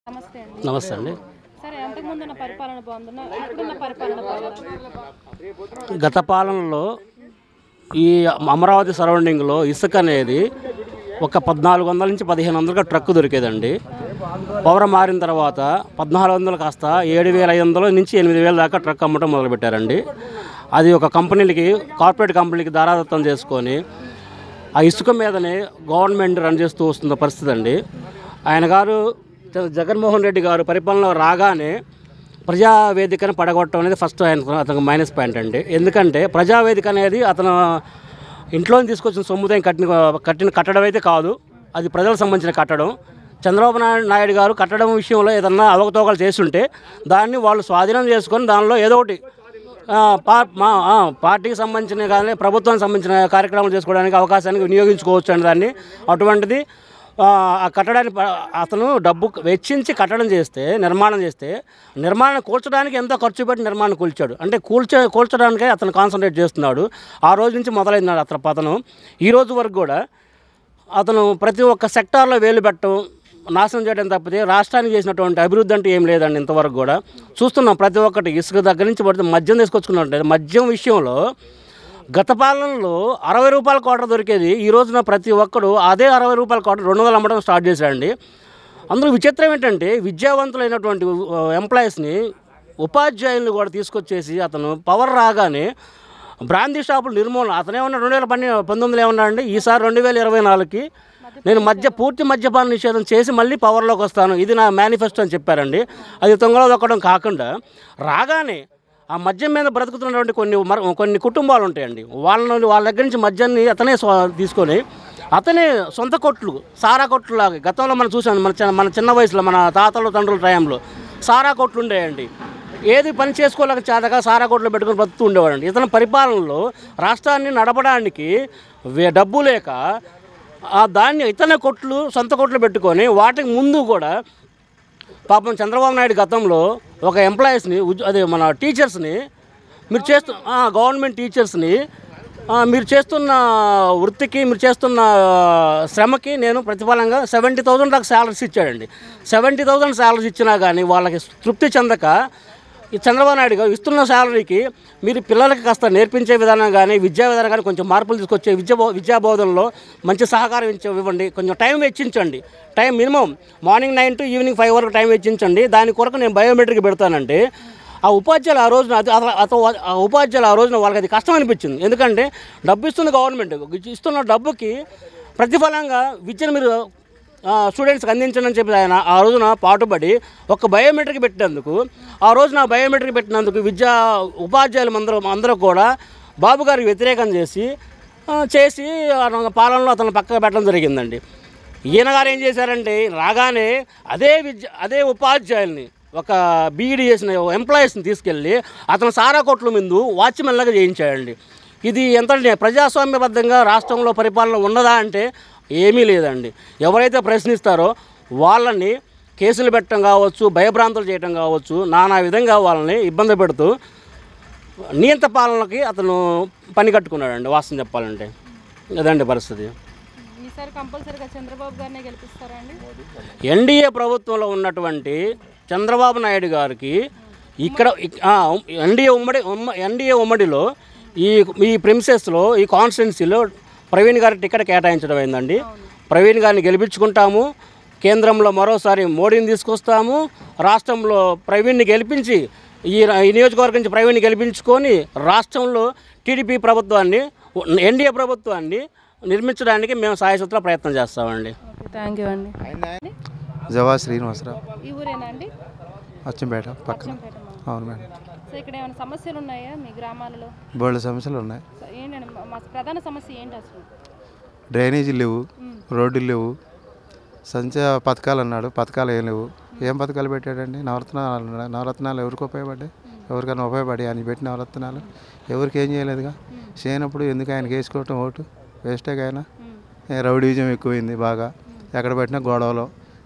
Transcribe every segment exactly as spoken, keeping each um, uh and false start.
నమస్తే అండి. నమస్తే అండి. సరే అంతకుముందున్న పరిపాలన బాగుందన్నా ఇప్పుడున్న పరిపాలన బాగుందా? గత పాలనలో ఈ అమరావతి సరౌండింగ్లో ఇసుక అనేది ఒక పద్నాలుగు వందల నుంచి పదిహేను వందలుగా ట్రక్ దొరికేదండి. పవర్ మారిన తర్వాత పద్నాలుగు వందలు కాస్త ఏడు వేల ఐదు వందల నుంచి ఎనిమిది వేల దాకా ట్రక్ అమ్మటం మొదలుపెట్టారండి. అది ఒక కంపెనీలకి కార్పొరేట్ కంపెనీలకి దారాదత్తం చేసుకొని ఆ ఇసుక మీదనే గవర్నమెంట్ రన్ చేస్తూ వస్తున్న పరిస్థితి అండి. ఆయన గారు జగన్మోహన్ రెడ్డి గారు పరిపాలన రాగానే ప్రజావేదికను పడగొట్టడం అనేది ఫస్ట్ ఆయన అతనికి మైనస్ పాయింట్ అండి. ఎందుకంటే ప్రజావేదిక అనేది అతను ఇంట్లో తీసుకొచ్చిన సొమ్ముతో కట్టిన కట్టిన కట్టడం అయితే కాదు, అది ప్రజలకు సంబంధించిన కట్టడం. చంద్రబాబు నాయుడు గారు కట్టడం విషయంలో ఏదన్నా అవకతవకలు చేస్తుంటే దాన్ని వాళ్ళు స్వాధీనం చేసుకొని దానిలో ఏదో ఒకటి పా మా పార్టీకి సంబంధించిన కానీ ప్రభుత్వానికి సంబంధించిన కార్యక్రమాలు చేసుకోవడానికి అవకాశానికి వినియోగించుకోవచ్చు అండి దాన్ని. అటువంటిది ఆ కట్టడానికి అతను డబ్బు వెచ్చించి కట్టడం చేస్తే నిర్మాణం చేస్తే నిర్మాణం కూల్చడానికి ఎంతో ఖర్చు పెట్టి నిర్మాణం కూల్చాడు. అంటే కూల్చే కూల్చడానికే అతను కాన్సన్ట్రేట్ చేస్తున్నాడు. ఆ రోజు నుంచి మొదలైనాడు అతను పతనం. ఈ రోజు వరకు కూడా అతను ప్రతి ఒక్క సెక్టార్లో వేలు పెట్టడం నాశనం చేయడం తప్పితే రాష్ట్రానికి చేసినటువంటి అభివృద్ధి అంటే ఏం లేదండి. ఇంతవరకు కూడా చూస్తున్నాం ప్రతి ఒక్కటి ఇసుక దగ్గర నుంచి పడితే మద్యం తీసుకొచ్చుకున్నట్టు మద్యం విషయంలో గత పాలనలో అరవై రూపాయల కోట దొరికేది ఈ రోజున ప్రతి ఒక్కడు అదే అరవై రూపాయల కోట రెండు వందలు అమ్మడం స్టార్ట్ చేశాడండి. అందులో విచిత్రం ఏంటంటే విద్యావంతులైనటువంటి ఎంప్లాయీస్ని ఉపాధ్యాయులను కూడా తీసుకొచ్చేసి అతను పవర్ రాగానే బ్రాందీ షాపులు నిర్మూలన అతనేమన్నా రెండు వేల పన్నె పంతొమ్మిదిలో ఏమన్నా అండి ఈసారి రెండు వేల ఇరవై నాలుగుకి నేను మద్య పూర్తి మద్యపాన నిషేధం చేసి మళ్ళీ పవర్లోకి వస్తాను, ఇది నా మేనిఫెస్టో అని చెప్పారండి. అది తొంగలో దొక్కడం కాకుండా రాగానే ఆ మద్యం మీద బ్రతుకుతున్నటువంటి కొన్ని కొన్ని కుటుంబాలు ఉంటాయండి, వాళ్ళని వాళ్ళ దగ్గర నుంచి మద్యాన్ని అతనే తీసుకొని అతనే సొంత కొట్లు సారా కొట్లు లాగా గతంలో మనం చూసాం. మన మన చిన్న వయసులో మన తాతలు తండ్రుల టైంలో సారా కొట్లు ఉండేయండి. ఏది పని చేసుకోలేక చేతగా సారా కొట్లు పెట్టుకుని బ్రతుకుతూ ఉండేవాడండి. ఇతని పరిపాలనలో రాష్ట్రాన్ని నడపడానికి డబ్బు లేక దాన్ని ఇతనే కొట్లు సొంత కొట్లు పెట్టుకొని వాటికి ముందు కూడా పాపం చంద్రబాబు నాయుడు గతంలో ఒక ఎంప్లాయీస్ని అదే మన టీచర్స్ని మీరు చేస్తు గవర్నమెంట్ టీచర్స్ని మీరు చేస్తున్న వృత్తికి మీరు చేస్తున్న శ్రమకి నేను ప్రతిఫలంగా సెవెంటీ థౌజండ్ దాకా శాలరీస్ ఇచ్చాడండి. సెవెంటీ థౌజండ్ శాలరీస్ ఇచ్చినా కానీ వాళ్ళకి తృప్తి చెందక ఈ చంద్రబాబు నాయుడు గారు ఇస్తున్న శాలరీకి మీరు పిల్లలకి కాస్త నేర్పించే విధానం కానీ విద్యా విధానం కానీ కొంచెం మార్పులు తీసుకొచ్చే విద్యా విద్యాబోధనలో మంచి సహకారం ఇవ్వండి, కొంచెం టైం వెచ్చించండి. Time minimum morning nine to evening five వరకు టైం వెచ్చించండి. దాని కొరకు నేను బయోమెట్రిక్ పెడతానంటే ఆ ఉపాధ్యాయులు ఆ రోజున అది ఆ ఉపాధ్యాయులు ఆ రోజున వాళ్ళకి అది కష్టం అనిపించింది. ఎందుకంటే డబ్బు ఇస్తుంది గవర్నమెంట్, ఇస్తున్న డబ్బుకి ప్రతిఫలంగా విద్యను మీరు స్టూడెంట్స్కి అందించండి అని చెప్పి ఆయన ఆ రోజున పాటుపడి ఒక బయోమెట్రిక్ పెట్టినందుకు ఆ రోజున బయోమెట్రిక్ పెట్టినందుకు విద్యా ఉపాధ్యాయులు అందరూ అందరూ కూడా బాబు గారికి వ్యతిరేకం చేసి చేసి పాలనలో అతను పక్కకు పెట్టడం జరిగిందండి. ఈయన గారు ఏం చేశారంటే రాగానే అదే విద్య అదే ఉపాధ్యాయుల్ని ఒక బీఈడీ చేసిన ఎంప్లాయీస్ని తీసుకెళ్ళి అతను సారా కొట్ల ముందు వాచ్మెన్లాగా చేయించాడండి. ఇది ఎంత ప్రజాస్వామ్యబద్ధంగా రాష్ట్రంలో పరిపాలన ఉన్నదా అంటే ఏమీ లేదండి. ఎవరైతే ప్రశ్నిస్తారో వాళ్ళని కేసులు పెట్టడం కావచ్చు, భయభ్రాంతులు చేయడం కావచ్చు, నానా విధంగా వాళ్ళని ఇబ్బంది పెడుతూ నియంత పాలనకి అతను పని కట్టుకున్నాడండి. వాస్తవం చెప్పాలంటే అదండి పరిస్థితి. ఈసారి కంపల్సరీగా చంద్రబాబు గారినే గెలిపిస్తారండి. ఎన్డీఏ ప్రభుత్వంలో ఉన్నటువంటి చంద్రబాబు నాయుడు గారికి ఇక్కడ ఎన్డీఏ ఉమ్మడి ఎన్డీఏ ఉమ్మడిలో ఈ ఈ ప్రిన్సెస్లో ఈ కాన్స్టిట్యున్సీలో ప్రవీణ్ గారి టికెట్ కేటాయించడం అయిందండి. ప్రవీణ్ గారిని గెలిపించుకుంటాము, కేంద్రంలో మరోసారి మోడీని తీసుకొస్తాము, రాష్ట్రంలో ప్రవీణ్ని గెలిపించి ఈ నియోజకవర్గం నుంచి ప్రవీణ్ని గెలిపించుకొని రాష్ట్రంలో టీడీపీ ప్రభుత్వాన్ని ఎన్డీఏ ప్రభుత్వాన్ని నిర్మించడానికి మేము సాయశక్తిలో ప్రయత్నం చేస్తామండి. థ్యాంక్ యూ అండి. జవా శ్రీనివాసరావు. ఈ ఊరేనా అండి? అచ్చంపేట పక్కన. అవును మేడం. సో ఇక్కడ ఏమైనా సమస్యలు ఉన్నాయా మీ గ్రామాలలో? బోల్డ్ సమస్యలు ఉన్నాయి. ఏంటండి మా ప్రధాన సమస్య ఏంటి అసలు? డ్రైనేజీలు లేవు, రోడ్లు లేవు, సంచయ పథకాలు అన్నాడు, పథకాలు ఏం లేవు. ఏం పథకాలు పెట్టాడండి? నవరత్నాలు నవరత్నాలు ఎవరికి ఉపయోగపడ్డాయి? ఎవరికైనా ఉపయోగపడి ఆయన పెట్టిన నవరత్నాలు ఎవరికి ఏం చేయలేదుగా. చేయనప్పుడు ఎందుకు ఆయనకి వేసుకోవటం ఓటు వేస్టేగా. ఆయన రౌడీజం ఎక్కువైంది బాగా, ఎక్కడ పెట్టినా గొడవలు.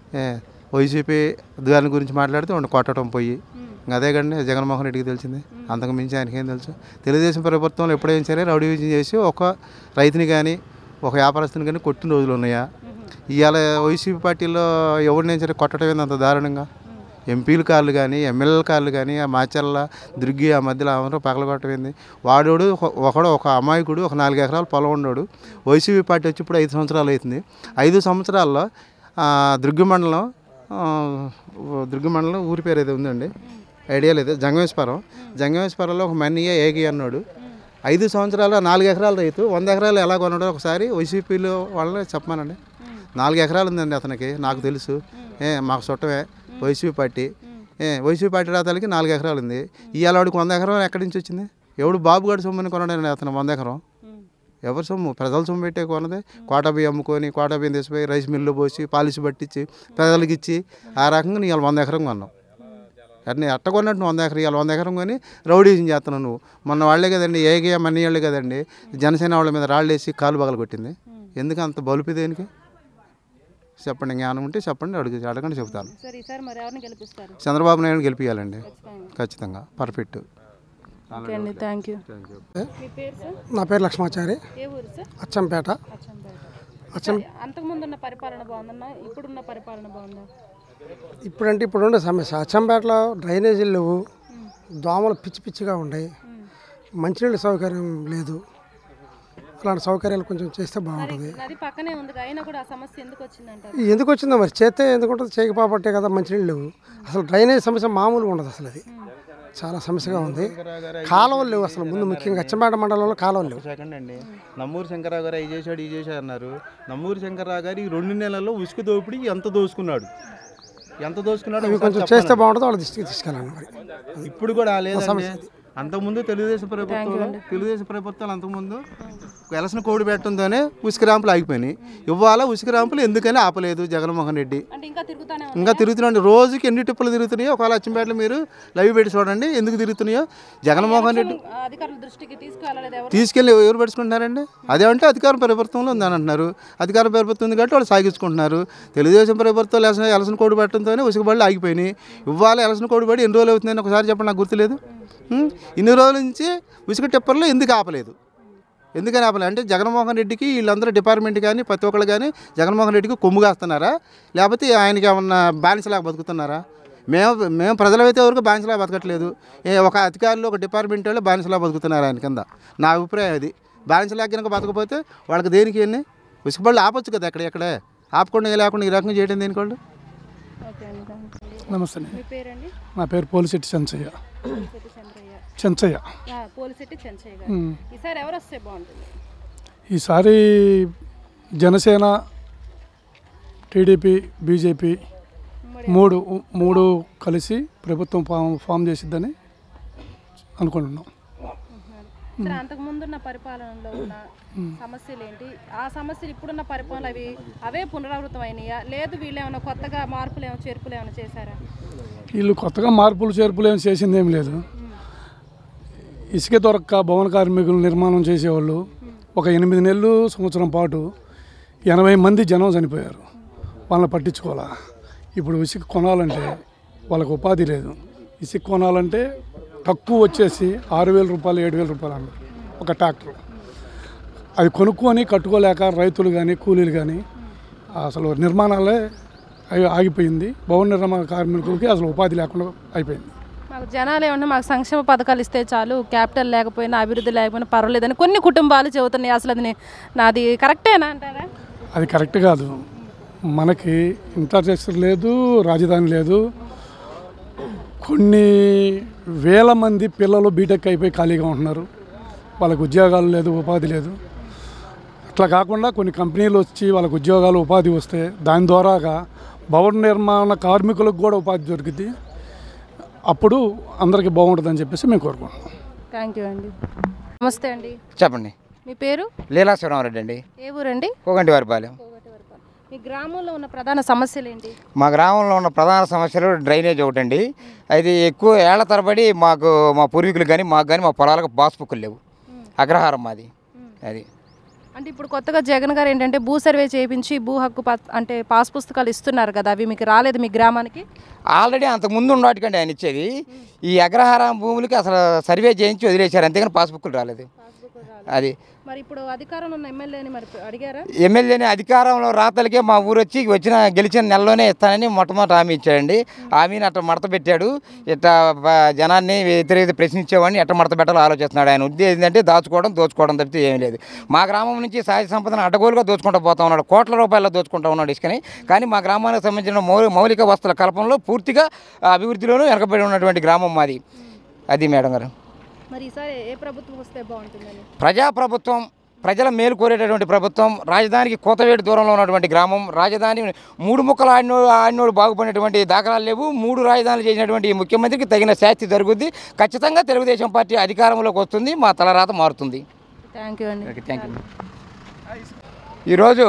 వైసీపీ దాని గురించి మాట్లాడితే ఉండి కొట్టడం పోయి అదే కండి జగన్మోహన్ రెడ్డికి తెలిసింది, అంతకు మించి ఆయనకి ఏం తెలుసు. తెలుగుదేశం ప్రభుత్వంలో ఎప్పుడైనా సరే రౌడీ విజయం చేసి ఒక రైతుని కానీ ఒక వ్యాపారస్తుని కానీ కొట్టిన రోజులు ఉన్నాయా? ఇవాళ వైసీపీ పార్టీలో ఎవరిని సరే కొట్టడం ఏంది అంత దారుణంగా? ఎంపీల కార్లు కానీ ఎమ్మెల్యేల కార్లు కానీ ఆ మాచర్ల దుర్గి ఆ మధ్యలో అందరూ పగలగొట్టమైంది. వాడోడు ఒకడు ఒక అమాయకుడు ఒక నాలుగు ఎకరాలు పొలం ఉన్నాడు. వైసీపీ పార్టీ వచ్చి ఇప్పుడు ఐదు సంవత్సరాలు అవుతుంది. ఐదు సంవత్సరాల్లో దుర్గి మండలం దుర్గి మండలం ఊరి పేరు ఏదో ఉందండి, ఐడియా లేదు, జంగమేశ్వరం. జంగమేశ్వరంలో ఒక మన్నయ్య ఏగి అన్నాడు. ఐదు సంవత్సరాలు నాలుగు ఎకరాల రైతు వంద ఎకరాలు ఎలా కొన్నాడో ఒకసారి వైసీపీలో వాళ్ళని చెప్పమానండి. నాలుగు ఎకరాలు ఉందండి అతనికి, నాకు తెలుసు, ఏ మాకు చుట్టమే వైసీపీ పార్టీ. ఏ వైసీపీ పార్టీ రాతాలకి నాలుగు ఎకరాలు ఉంది. ఇవాళ వాడికి వంద ఎకరం ఎక్కడి నుంచి వచ్చింది? ఎవడు బాబుగాడి సొమ్ముని కొనడండి అతను వంద ఎకరం? ఎవరి సొమ్ము? ప్రజల సొమ్ము పెట్టే కొనది. కోట బియ్యం అమ్ముకొని కోట బియ్యం తీసిపోయి రైస్ మిల్లు పోసి పాలిసి పట్టించి ప్రజలకి ఇచ్చి ఆ రకంగా నీ ఇవాళ వంద ఎకరం కొన్నావు. అన్నీ అట్ట కొన్నట్టు నువ్వు వంద ఎకరం ఇవాళ వంద ఎకరం కొని రౌడీజం చేస్తున్నావు నువ్వు. మొన్న వాళ్ళే కదండి, ఏగే మనీ వాళ్ళే కదండి జనసేన వాళ్ళ మీద రాళ్ళు వేసి కాలు పగలు కొట్టింది. ఎందుకు అంత బలుపు దేనికి? చెప్పండి, జ్ఞానం ఉంటే చెప్పండి, అడుగు అడగండి చెప్తాను. చంద్రబాబు నాయుడు గెలిపించాలండి ఖచ్చితంగా, పర్ఫెక్ట్. Thank you. నా పేరు లక్ష్మాచారి, అచ్చంపేట. అంతకుముందున్న పరిపాలన బాగుందన్నా ఇప్పుడున్న పరిపాలన బాగుందా? ఇప్పుడంటే ఇప్పుడున్న సమస్య అచ్చంపేటలో డ్రైనేజీలు లేవు, దోమలు పిచ్చి పిచ్చిగా ఉన్నాయి, మంచినీళ్ళ సౌకర్యం లేదు. అలాంటి సౌకర్యాలు కొంచెం చేస్తే బాగుంటుంది. ఎందుకు వచ్చిందో మరి, చేస్తే ఎందుకు ఉంటుంది? చేయకపోబట్టే కదా మంచినీళ్ళు లేవు. అసలు డ్రైనేజ్ సమస్య మామూలుగా ఉండదు, అసలు అది చాలా సమస్యగా ఉంది. కాలువలు లేవు అసలు, ముందు ముఖ్యంగా అచ్చంపేట మండలంలో కాలువలు లేవు. సెకండ్ అండి, నమ్మూరు శంకరరావు గారు అవి చేశాడు ఈ చేశాడు అన్నారు. నమ్మూరు శంకరరావు గారు ఈ రెండు నెలల్లో ఉసుక దోపిడి ఎంత దోసుకున్నాడు, ఎంత దోసుకున్నాడు అవి కొంచెం చేస్తే బాగుంటుంది, వాళ్ళ దృష్టికి తీసుకెళ్ళాలి. మరి ఇప్పుడు కూడా లేదండి. అంతకుముందు తెలుగుదేశం ప్రభుత్వం తెలుగుదేశం ప్రభుత్వాలు అంతకుముందు ఎలసిన కోడి పెట్టడంతోనే ఉసుక ర్యాంపులు ఆగిపోయినాయి. ఇవాళ ఉసుక ర్యాంపులు ఎందుకని ఆపలేదు జగన్మోహన్ రెడ్డి? ఇంకా తిరుగుతున్నాడు. రోజుకి ఎన్ని టిప్పులు తిరుగుతున్నాయో ఒకవేళ అచ్చంపేటలో మీరు లైవ్ పెట్టి చూడండి ఎందుకు తిరుగుతున్నాయో. జగన్మోహన్ రెడ్డి తీసుకెళ్ళి ఎవరు పెట్టుకుంటున్నారండి? అదేమంటే అధికారం ప్రభుత్వంలో ఉందని అంటున్నారు. అధికారం ప్రభుత్వం ఉంది కాబట్టి వాళ్ళు సాగించుకుంటున్నారు. తెలుగుదేశం ప్రభుత్వం ఎలసిన ఎలసిన కోడి పెట్టడంతోనే ఉసుక బళ్ళు ఆగిపోయినాయి. ఇవాళ ఎలసిన కోడి పడి ఎన్ని రోజులు అవుతుందని ఒకసారి చెప్పండి, నాకు గుర్తులేదు. ఇన్ని రోజుల నుంచి ఉసుక టిప్పర్లో ఎందుకు ఆపలేదు? ఎందుకని ఆపలేదు అంటే జగన్మోహన్ రెడ్డికి వీళ్ళందరూ డిపార్ట్మెంట్ కానీ ప్రతి ఒక్కళ్ళు కానీ జగన్మోహన్ రెడ్డికి కొమ్ము కాస్తున్నారా, లేకపోతే ఆయనకి ఏమన్నా బానిసలాగా బతుకుతున్నారా? మేము మేము ప్రజలైతే ఎవరికి బానిసలాగా బతకట్లేదు. ఒక అధికారులు ఒక డిపార్ట్మెంట్ వాళ్ళు బానిసలాగా బతుకుతున్నారు ఆయన కింద. నా అభిప్రాయం అది. బానిసలాగా కనుక బతకపోతే వాళ్ళకి దేనికి ఎన్ని ఉసుక బళ్ళు ఆపొచ్చు కదా, ఎక్కడెక్కడే ఆపకుండా లేకుండా ఈ రకంగా చేయడం దేనికి వాళ్ళు? నమస్తే, నా పేరు పోలిశెట్టి చెంచయ్య. చెంచయ్య ఈసారి జనసేన, టీడీపీ, బీజేపీ మూడు మూడు కలిసి ప్రభుత్వం ఫామ్ ఫామ్ చేసిద్దని అనుకుంటున్నాం. అంతకుముందున్న పరిపాలనలో ఉన్న సమస్యలు ఏంటి? ఆ సమస్యలు ఇప్పుడున్న పరిపాలన అవి అవే పునరావృతం అయినాయా, లేదు వీళ్ళు ఏమైనా కొత్తగా మార్పులు ఏమైనా చేర్పులు ఏమైనా చేశారా? వీళ్ళు కొత్తగా మార్పులు చేర్పులు ఏమైనా చేసింది ఏం లేదు. ఇసుక దొరక్క భవన కార్మికులు నిర్మాణం చేసేవాళ్ళు ఒక ఎనిమిది నెలలు సంవత్సరం పాటు ఎనభై మంది జనం చనిపోయారు. వాళ్ళని పట్టించుకోవాలా. ఇప్పుడు ఇసుక కొనాలంటే వాళ్ళకు ఉపాధి లేదు. ఇసుక కొనాలంటే తక్కువ వచ్చేసి ఆరు వేల రూపాయలు ఏడు వేల రూపాయలు అన్నారు ఒక ట్రాక్టర్. అది కొనుక్కొని కట్టుకోలేక రైతులు కానీ కూలీలు కానీ అసలు నిర్మాణాలే ఆగిపోయింది. భవన నిర్మాణ కార్మికులకి అసలు ఉపాధి లేకుండా అయిపోయింది. మాకు జనాలు ఏమన్నా మాకు సంక్షేమ పథకాలు ఇస్తే చాలు, క్యాపిటల్ లేకపోయినా అభివృద్ధి లేకపోయినా పర్వాలేదని కొన్ని కుటుంబాలు చెబుతున్నాయి. అసలు అది నాది కరెక్టేనా అంటారా? అది కరెక్ట్ కాదు. మనకి ఇన్ఫ్రాస్ట్రక్చర్ లేదు, రాజధాని లేదు. కొన్ని వేల మంది పిల్లలు బీటెక్ అయిపోయి ఖాళీగా ఉంటున్నారు. వాళ్ళకు ఉద్యోగాలు లేదు, ఉపాధి లేదు. అట్లా కాకుండా కొన్ని కంపెనీలు వచ్చి వాళ్ళకు ఉద్యోగాలు ఉపాధి వస్తే దాని ద్వారాగా భవన నిర్మాణ కార్మికులకు కూడా ఉపాధి దొరికింది. అప్పుడు అందరికీ బాగుంటుందని చెప్పేసి మేము కోరుకుంటున్నాం. థ్యాంక్ యూ అండి. నమస్తే అండి. చెప్పండి. మీ పేరు? లీలా శివరామరెడ్డి అండి. ఏ ఊరండి? కోగంటి వారిపాలెం. మీ గ్రామంలో ఉన్న ప్రధాన సమస్యలు ఏంటి? మా గ్రామంలో ఉన్న ప్రధాన సమస్యలు డ్రైనేజ్ ఒకటండి. అది ఎక్కువ ఏళ్ల తరబడి మాకు మా పూర్వీకులు కానీ మాకు కానీ మా పొలాలకు పాస్ బుక్కులు లేవు. అగ్రహారం మాది. అది అంటే ఇప్పుడు కొత్తగా జగన్ గారు ఏంటంటే భూ సర్వే చేయించి భూ హక్కు అంటే పాస్ పుస్తకాలు ఇస్తున్నారు కదా, అవి మీకు రాలేదు మీ గ్రామానికి? ఆల్రెడీ అంతకుముందు ఉన్నవాటికండి ఆయన ఇచ్చేది. ఈ అగ్రహారం భూములకి అసలు సర్వే చేయించి వదిలేశారు, అంతేగాని పాస్బుక్లు రాలేదు. అది మరి ఇప్పుడు అధికారంలో ఉన్న ఎమ్మెల్యేని మరి అడిగారా? ఎమ్మెల్యేని అధికారంలో రాతలకే మా ఊరు వచ్చి వచ్చిన గెలిచిన నెలలోనే ఇస్తానని మొట్టమొదటి హామీ ఇచ్చాడండి. హామీని అట్లా మడత పెట్టాడు. ఇట్లా జనాన్ని వ్యతిరేకత ప్రశ్నించేవాడిని ఎట్లా మడత పెట్టాలో ఆలోచిస్తున్నాడు. ఆయన ఉద్దేశం ఏంటంటే దాచుకోవడం దోచుకోవడం తప్పితే ఏమీ లేదు. మా గ్రామం నుంచి సహజ సంపదను అడ్డగోలుగా దోచుకుంటూ పోతా ఉన్నాడు. కోట్ల రూపాయల్లో దోచుకుంటూ ఉన్నాడు ఇసుకని. కానీ మా గ్రామానికి సంబంధించిన మౌ మౌలిక వస్తువుల కల్పనలో పూర్తిగా అభివృద్ధిలోనూ వెనకబడి ఉన్నటువంటి గ్రామం మాది. అది మేడం గారు. మరి ఈసారి ఏ ప్రభుత్వం వస్తే బాగుంటుందని? ప్రజాప్రభుత్వం, ప్రజల మేలు కోరేటటువంటి ప్రభుత్వం. రాజధానికి కోతవేటు దూరంలో ఉన్నటువంటి గ్రామం. రాజధాని మూడు ముక్కలు ఆడినో ఆడినోడు బాగుపడినటువంటి దాఖలాలు లేవు. మూడు రాజధానులు చేసినటువంటి ఈ ముఖ్యమంత్రికి తగిన శాస్తి జరుగుద్ది. ఖచ్చితంగా తెలుగుదేశం పార్టీ అధికారంలోకి వస్తుంది. మా తలరాత మారుతుంది. థ్యాంక్ యూ అండి. Thank you. ఈరోజు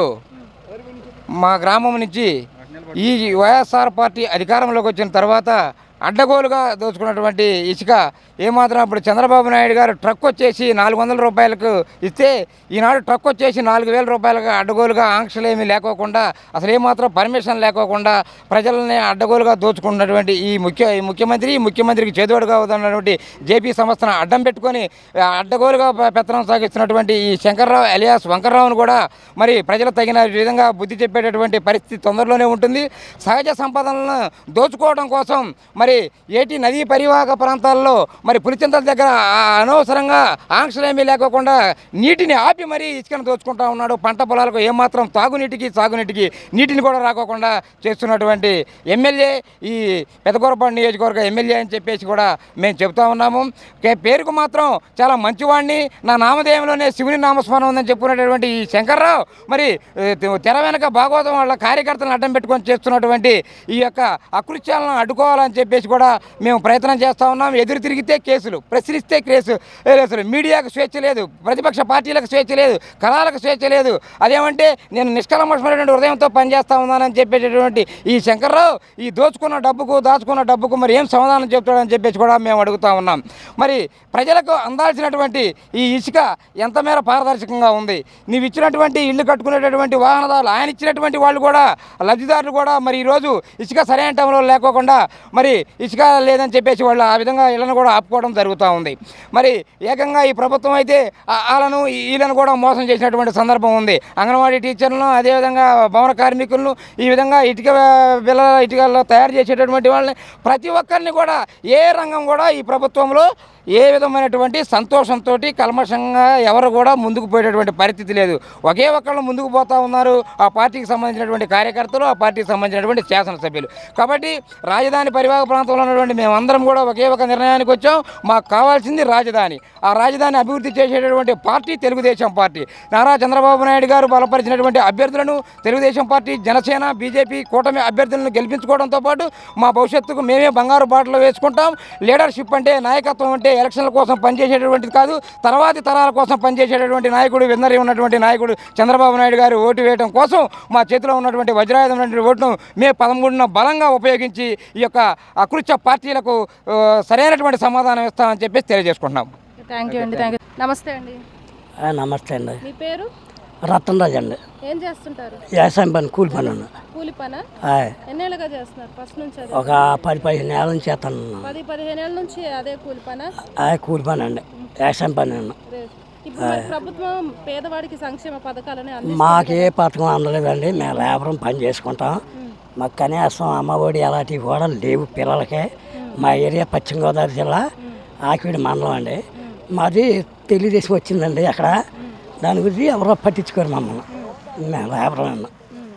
మా గ్రామం నుంచి ఈ వైఎస్ఆర్ పార్టీ అధికారంలోకి వచ్చిన తర్వాత అడ్డగోలుగా దోచుకున్నటువంటి ఇసుక ఏమాత్రం అప్పుడు చంద్రబాబు నాయుడు గారు ట్రక్ వచ్చేసి నాలుగు వందల రూపాయలకు ఇస్తే ఈనాడు ట్రక్ వచ్చేసి నాలుగు వేల రూపాయలుగా అడ్డగోలుగా ఆంక్షలు ఏమీ లేకోకుండా అసలు ఏమాత్రం పర్మిషన్ లేకోకుండా ప్రజలని అడ్డగోలుగా దోచుకున్నటువంటి ఈ ముఖ్య ఈ ముఖ్యమంత్రి ఈ ముఖ్యమంత్రికి చేదోడుగా ఉన్నటువంటి జేపీ సంస్థను అడ్డం పెట్టుకొని అడ్డగోలుగా పెత్తనం సాగిస్తున్నటువంటి ఈ శంకర్రావు ఎలియాస్ వంకర్రావును కూడా మరి ప్రజలు తగిన విధంగా బుద్ధి చెప్పేటటువంటి పరిస్థితి తొందరలోనే ఉంటుంది. సహజ సంపదలను దోచుకోవడం కోసం మరి ఏటి నదీ పరివాహక ప్రాంతాల్లో మరి పులిచింతల దగ్గర అనవసరంగా ఆంక్షలేమీ లేకోకుండా నీటిని ఆపి మరీ ఇసుకను దోచుకుంటా ఉన్నాడు. పంట పొలాలకు ఏమాత్రం తాగునీటికి సాగునీటికి నీటిని కూడా రాకోకుండా చేస్తున్నటువంటి ఎమ్మెల్యే ఈ పెదకూరపాడు నియోజకవర్గ ఎమ్మెల్యే అని చెప్పేసి కూడా మేము చెబుతా ఉన్నాము. పేరుకు మాత్రం చాలా మంచివాడిని, నా నామధేయంలోనే శివుని నామస్మరణ ఉందని చెప్పుకునేటటువంటి ఈ శంకర్రావు మరి తెర వెనక భాగవతం వాళ్ళ కార్యకర్తలను అడ్డం పెట్టుకొని చేస్తున్నటువంటి ఈ యొక్క అకృత్యాలను అడ్డుకోవాలని చెప్పేసి కూడా మేము ప్రయత్నం చేస్తూ ఉన్నాం. ఎదురు తిరిగితే కేసులు, ప్రశ్నిస్తే కేసు కేసులు. మీడియాకు స్వేచ్ఛ లేదు, ప్రతిపక్ష పార్టీలకు స్వేచ్ఛ లేదు, కళాలకు స్వేచ్ఛ లేదు. అదేమంటే నేను నిష్కల్మషమైనటువంటి హృదయంతో పనిచేస్తా ఉన్నానని చెప్పేటటువంటి ఈ శంకర్రావు ఈ దోచుకున్న డబ్బుకు దాచుకున్న డబ్బుకు మరి ఏం సమాధానం చెప్తాడని చెప్పేసి కూడా మేము అడుగుతా ఉన్నాం. మరి ప్రజలకు అందాల్సినటువంటి ఈ ఇసుక ఎంత మేర పారదర్శకంగా ఉంది? నీవు ఇచ్చినటువంటి ఇల్లు కట్టుకునేటటువంటి వాహనదారులు, ఆయన ఇచ్చినటువంటి వాళ్ళు కూడా లబ్ధిదారులు కూడా మరి ఈరోజు ఇసుక సరైన టైంలో లేకోకుండా మరి ఇసుక లేదని చెప్పేసి వాళ్ళు ఆ విధంగా ఇళ్లను కూడా ఆపుకోవడం జరుగుతూ ఉంది. మరి ఏకంగా ఈ ప్రభుత్వం అయితే వాళ్ళను వీళ్ళను కూడా మోసం చేసినటువంటి సందర్భం ఉంది. అంగన్వాడీ టీచర్లను, అదేవిధంగా భవన కార్మికులను, ఈ విధంగా ఇటుక బిళ్ళ ఇటుకల్లో తయారు చేసేటటువంటి వాళ్ళని ప్రతి ఒక్కరిని కూడా ఏ రంగం కూడా ఈ ప్రభుత్వంలో ఏ విధమైనటువంటి సంతోషంతో కల్మషంగా ఎవరు కూడా ముందుకు పోయేటటువంటి పరిస్థితి లేదు. ఒకే ఒక్కళ్ళు ముందుకు పోతూ ఉన్నారు, ఆ పార్టీకి సంబంధించినటువంటి కార్యకర్తలు, ఆ పార్టీకి సంబంధించినటువంటి శాసనసభ్యులు. కాబట్టి రాజధాని పరివాహక ప్రాంతంలో ఉన్నటువంటి మేమందరం కూడా ఒకే ఒక నిర్ణయానికి వచ్చాం. మాకు కావాల్సింది రాజధాని. ఆ రాజధాని అభివృద్ధి చేసేటటువంటి పార్టీ తెలుగుదేశం పార్టీ. నారా చంద్రబాబు నాయుడు గారు బలపరిచినటువంటి అభ్యర్థులను తెలుగుదేశం పార్టీ, జనసేన, బీజేపీ కూటమి అభ్యర్థులను గెలిపించుకోవడంతో పాటు మా భవిష్యత్తుకు మేమే బంగారు బాటలో వేసుకుంటాం. లీడర్షిప్ అంటే, నాయకత్వం అంటే ఎలక్షన్ల కోసం పనిచేసేటటువంటిది కాదు, తర్వాతి తరాల కోసం పనిచేసేటటువంటి నాయకుడు, విన్నరి ఉన్నటువంటి నాయకుడు చంద్రబాబు నాయుడు గారు ఓటు వేయడం కోసం మా చేతిలో ఉన్నటువంటి వజ్రాయుధం ఓటును మే పదమూడున బలంగా ఉపయోగించి ఈ యొక్క అకృత్య పార్టీలకు సరైనటువంటి సమాధానం ఇస్తామని చెప్పేసి తెలియజేసుకుంటున్నాం. థ్యాంక్ యూ అండి. Thank you. నమస్తే అండి. నమస్తే అండి. మీ పేరు? రతన్ అండి. ఏం చేస్తుంటారు? వ్యవసాయం పని, కూలి పని. కూలి పనా? ఎన్నేళ్ళుగా చేస్తున్నారు? ఫస్ట్ నుంచి ఒక పది పదిహేను ఏళ్ళ నుంచి చేస్తాను. పది పదిహేను ఏళ్ళ నుంచి అదే కూలి పనా? అదే కూలి పని అండి, వ్యవసాయం పని అండి. ఇప్పుడు ప్రభుత్వం పేదవాడికి సంక్షేమ పథకాలని మాకే పథకం అందలేదండి. మేము లేబరం పని చేసుకుంటాం. మాకు కనీసం అమ్మఒడి అలాంటివి కూడా లేవు పిల్లలకి. మా ఏరియా పశ్చిమ గోదావరి జిల్లా ఆకివీడి మండలం అండి. మాది తెలుగుదేశం వచ్చిందండి అక్కడ. దాని గురించి ఎవరో పట్టించుకోరు మమ్మల్ని. మేము లేబరం అన్నా.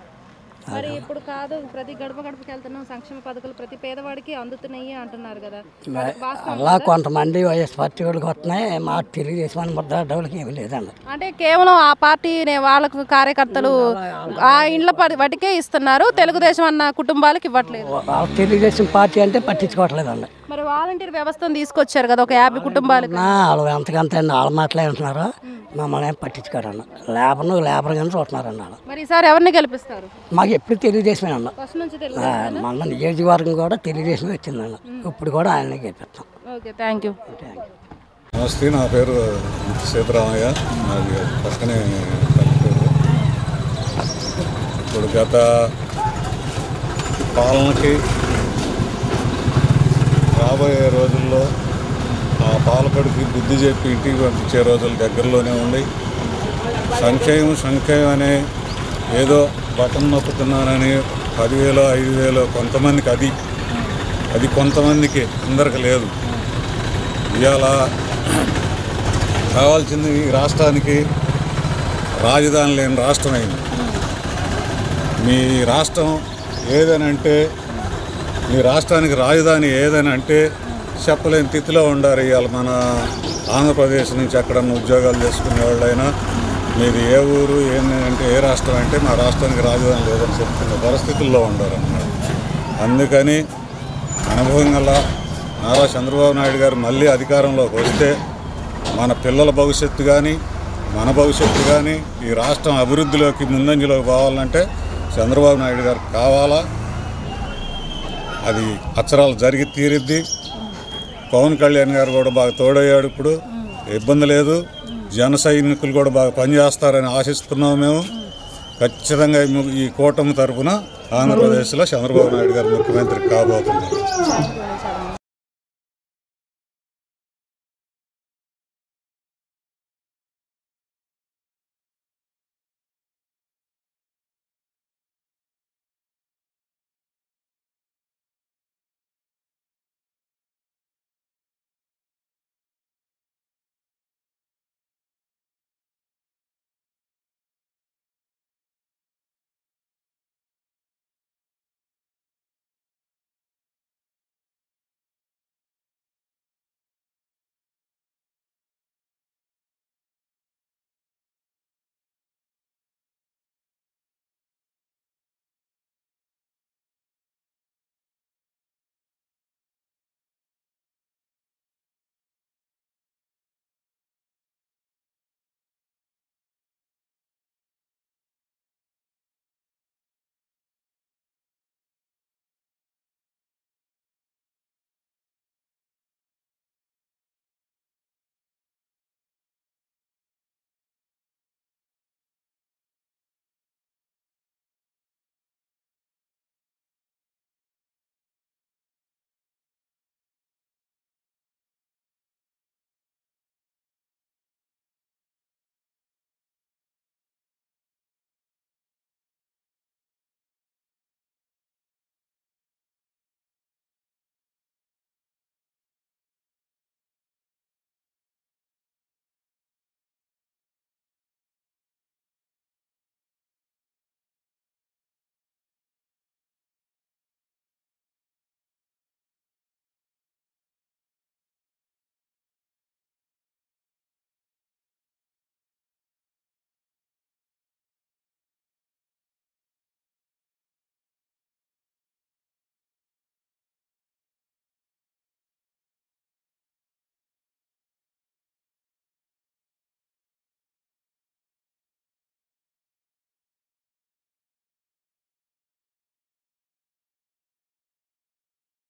మరి ఇప్పుడు కాదు, ప్రతి గడప గడపకి వెళ్తున్నాం, సంక్షేమ పథకాలు ప్రతి పేదవాడికి అందుతున్నాయి అంటున్నారు కదా. అలా కొంతమంది వైఎస్ పార్టీ వాళ్ళకి వస్తున్నాయి, మా తెలుగుదేశం ముద్ర డబ్బులకి ఏమి లేదండి. అంటే కేవలం ఆ పార్టీ వాళ్ళకు కార్యకర్తలు ఆ ఇండ్ల వాటికే ఇస్తున్నారు, తెలుగుదేశం అన్న కుటుంబాలకు ఇవ్వట్లేదు. తెలుగుదేశం పార్టీ అంటే పట్టించుకోవట్లేదండి. మరి వాలంటీర్ వ్యవస్థను తీసుకొచ్చారు కదా ఒక యాభై కుటుంబాలకు. వాళ్ళు ఎంతకంత వాళ్ళ మాటలే ఉంటున్నారు, మమ్మల్ని ఏం పట్టించుకోరండి. లేబర్ లేబర్ కానీ చూస్తున్నారండి వాళ్ళు. మరి ఈసారి ఎవరిని గెలిపిస్తారు? మాకు ఎప్పుడు తెలుగుదేశమే అన్న. మన నియోజకవర్గం కూడా తెలుగుదేశమే వచ్చిందన్న. ఇప్పుడు కూడా ఆయన్ని గెలిపిస్తాం. Okay, thank you. నమస్తే, నా పేరు సీతారామయ్య. నాది పక్కనే పల్లెటూరు. ఇప్పుడు గత పాలనకి రాబోయే రోజుల్లో మా ఆ పాలకొడికి బుద్ధి చెప్పి ఇంటికి పంపించే రోజులు దగ్గరలోనే ఉంది. సంక్షేమం సంక్షేమం అనే ఏదో బటన్ నొక్కుతున్నానని పదివేలు ఐదు వేలు కొంతమందికి అది అది కొంతమందికి అందరికి లేదు. ఇవాళ కావాల్సింది ఈ రాష్ట్రానికి రాజధాని లేని రాష్ట్రం అయింది. మీ రాష్ట్రం ఏదనంటే మీ రాష్ట్రానికి రాజధాని ఏదనంటే చెప్పలేని స్థితిలో ఉండారు. ఇవాళ మన ఆంధ్రప్రదేశ్ నుంచి ఎక్కడన్నా ఉద్యోగాలు చేసుకునే వాళ్ళైనా మీది ఏ ఊరు ఏంటంటే ఏ రాష్ట్రం అంటే మా రాష్ట్రానికి రాజధాని లేదని చెప్తున్న పరిస్థితుల్లో ఉండారు అన్నమాట. అందుకని అనుభవం గల నారా చంద్రబాబు నాయుడు గారు మళ్ళీ అధికారంలోకి వస్తే మన పిల్లల భవిష్యత్తు కానీ మన భవిష్యత్తు కానీ ఈ రాష్ట్రం అభివృద్ధిలోకి ముందంజలోకి పోవాలంటే చంద్రబాబు నాయుడు గారు కావాలా. అది అక్షరాలు జరిగి తీరిద్ది. పవన్ కళ్యాణ్ గారు కూడా బాగా తోడయ్యాడు. ఇప్పుడు ఇబ్బంది లేదు. జన సైనికులు కూడా బాగా పనిచేస్తారని ఆశిస్తున్నాము మేము. ఖచ్చితంగా ఈ కూటమి తరఫున ఆంధ్రప్రదేశ్లో చంద్రబాబు నాయుడు గారు ముఖ్యమంత్రి కాబోతున్నారు.